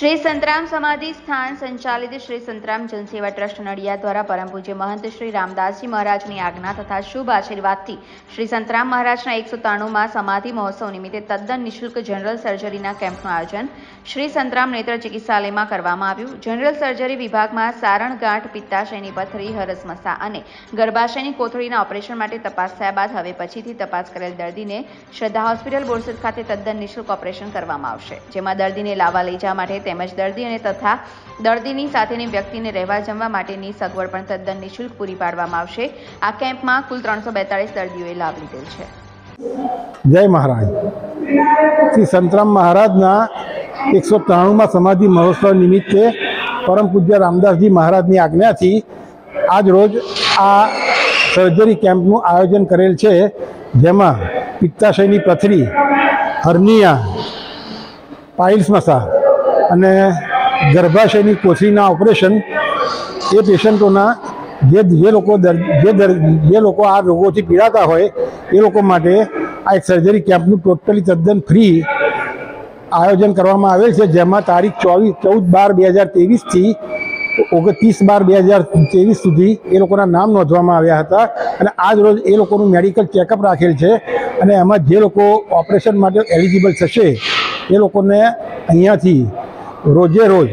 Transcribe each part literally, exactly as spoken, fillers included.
श्री संतराम समाधि स्थान संचालित श्री संतराम जनसेवा ट्रस्ट नड़िया द्वारा परम पूज्य महंत श्री रामदास जी महाराज की आज्ञा तथा शुभ आशीर्वाद थी श्री संतराम महाराज एक सौ ताणु में समाधि महोत्सव निमित्ते तद्दन निःशुल्क जनरल सर्जरी केम्पनु आयोजन श्री संतराम नेत्र चिकित्सालय में करवामां आव्युं। जनरल सर्जरी विभाग में सारण गांठ, पित्ताशयनी पथरी, हरसमसा और गर्भाशयनी कोथळीना ऑपरेशन माटे तपास थया बाद हवे पछीथी तपास करेल दर्दी ने श्रद्धा होस्पिटल बोरसद खाते तद्दन निःशुल्क ऑपरेशन करवामां आवशे, जेमां दर्दीने लावा लई जवा माटे તેમજ દર્દી અને તથા દર્દીની સાથેની વ્યક્તિને રહેવા જમવા માટેની સગવડ પણ તદ્દન નિઃશુલ્ક પૂરી પાડવામાં આવશે। આ કેમ્પમાં કુલ ત્રણસો બેતાળીસ દર્દીઓએ લાભ લીધેલ છે। જય મહારાજ। શ્રી સંતરામ મહારાજના એક સો ત્રાણુંમાં સમાધિ મહોત્સવ નિમિત્તે પરમ પૂજ્ય રામદાસજી મહારાજની આજ્ઞાથી આજ રોજ આ સર્જરી કેમ્પનું આયોજન કરેલ છે, જેમાં પિત્તાશયની પથરી, હર્નિયા, પાઇલ્સ મસા અને ગર્ભાશયની કોથળીના ઓપરેશન એ પેશન્ટોના જે જે લોકો જે જે લોકો આ રોગોથી પીડાતા હોય એ લોકો માટે આ એક સર્જરી કેમ્પનું ટોટલી તદ્દન ફ્રી આયોજન કરવામાં આવેલ છે, જેમાં તારીખ ચોવીસ ચૌદ બાર બે હજાર ત્રેવીસથી ઓગણત્રીસ બાર બે હજાર ત્રેવીસ સુધી એ લોકોના નામ નોંધવામાં આવ્યા હતા અને આજ રોજ એ લોકોનું મેડિકલ ચેકઅપ રાખેલ છે અને એમાં જે લોકો ઓપરેશન માટે એલિજિબલ થશે એ લોકોને અહીંયાથી રોજે રોજ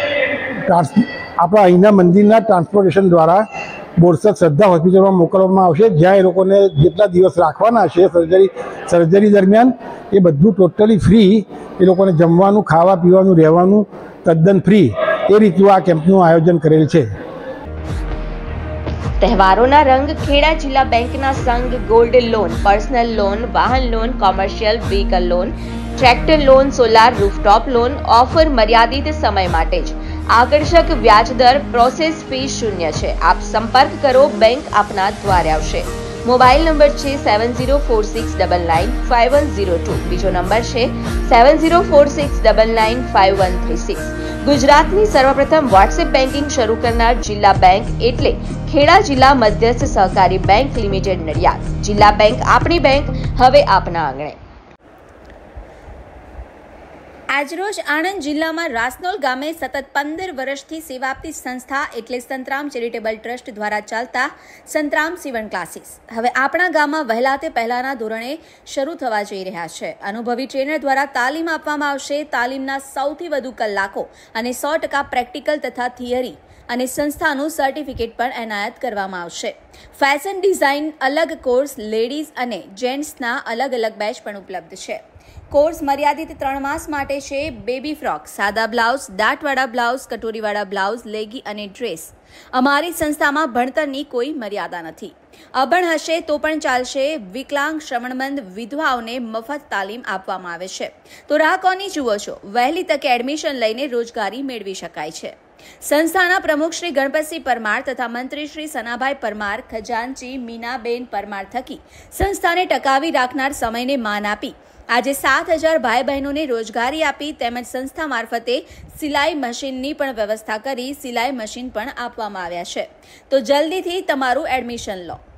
આપણા અહીંના મંદિરના ટ્રાન્સપોર્ટેશન દ્વારા બોરસદ શ્રદ્ધા હોસ્પિટલમાં મોકલવામાં આવશે, જ્યાં એ લોકોને જેટલા દિવસ રાખવાના છે સર્જરી સર્જરી દરમિયાન એ બધું ટોટલી ફ્રી, એ લોકોને જમવાનું, ખાવા પીવાનું, રહેવાનું તદ્દન ફ્રી એ રીતનું આ કેમ્પનું આયોજન કરેલ છે। તહેવારોના રંગ ખેડા જિલ્લા બેંકના સંઘ ગોલ્ડ લોન, પર્સનલ લોન, વાહન loan, commercial vehicle loan, tractor loan, solar rooftop loan offer મર્યાદિત સમય માટે જ, આકર્ષક વ્યાજ દર, પ્રોસેસ ફી શૂન્ય છે। આપ સંપર્ક કરો, બેંક આપના દ્વારે આવશે। મોબાઈલ નંબર છે seven zero four six double nine five one zero two, બીજો નંબર છે seven zero four six double nine five one three six. ગુજરાતની સર્વપ્રથમ વોટ્સએપ બેન્કિંગ શરૂ કરનાર જિલ્લા બેંક એટલે ખેડા જિલ્લા મધ્યસ્થ સહકારી બેંક લિમિટેડ નડિયાદ। જિલ્લા બેંક આપણી બેંક, હવે આપના આંગણે। આજરોજ આણંદ જિલ્લામાં રાસનોલ ગામે સતત પંદર વર્ષથી સેવા આપતી સંસ્થા એટલે સંતરામ ચેરિટેબલ ટ્રસ્ટ દ્વારા ચાલતા સંતરામ સીવણ ક્લાસીસ હવે આપણા ગામમાં વહેલા તે પહેલાના ધોરણે શરૂ થવા જઈ રહ્યા છે। અનુભવી ટ્રેનર દ્વારા તાલીમ આપવામાં આવશે। તાલીમના સૌથી વધુ કલાકો અને સો ટકા પ્રેક્ટિકલ તથા થિયરી અને સંસ્થાનું સર્ટિફિકેટ પણ એનાયત કરવામાં આવશે। ફેશન ડિઝાઇન અલગ કોર્સ, લેડીઝ અને જેન્ટ્સના અલગ અલગ બેચ પણ ઉપલબ્ધ છે। કોર્સ મર્યાદિત ત્રણ માસ માટે છે। બેબી ફ્રોક, સાદા બ્લાઉઝ, દાંતવાળા બ્લાઉઝ, કટોરીવાળા બ્લાઉઝ, લેગી અને ડ્રેસ। અમારી સંસ્થામાં ભણતરની કોઈ મર્યાદા નથી। અભણ હશે તો પણ ચાલશે। વિકલાંગ, શ્રવણમંદ, વિધવાઓને મફત તાલીમ આપવામાં આવે છે। તો રાહ કોની જુઓ છો? વહેલી તકે એડમિશન લઈને રોજગારી મેળવી શકાય છે। સંસ્થાના પ્રમુખ શ્રી ગણપતસિંહ પરમાર તથા મંત્રી શ્રી સનાભાઈ પરમાર, ખજાનચી મીનાબેન પરમાર થકી સંસ્થાને ટકાવી રાખનાર સમયને માન આપી આજે સાત હજાર ભાઈ બહેનોને રોજગારી આપી તેમજ સંસ્થા મારફતે સિલાઈ મશીનની પણ વ્યવસ્થા કરી સિલાઈ મશીન પણ આપવામાં આવ્યા છે। તો જલ્દીથી તમારું એડમિશન લો।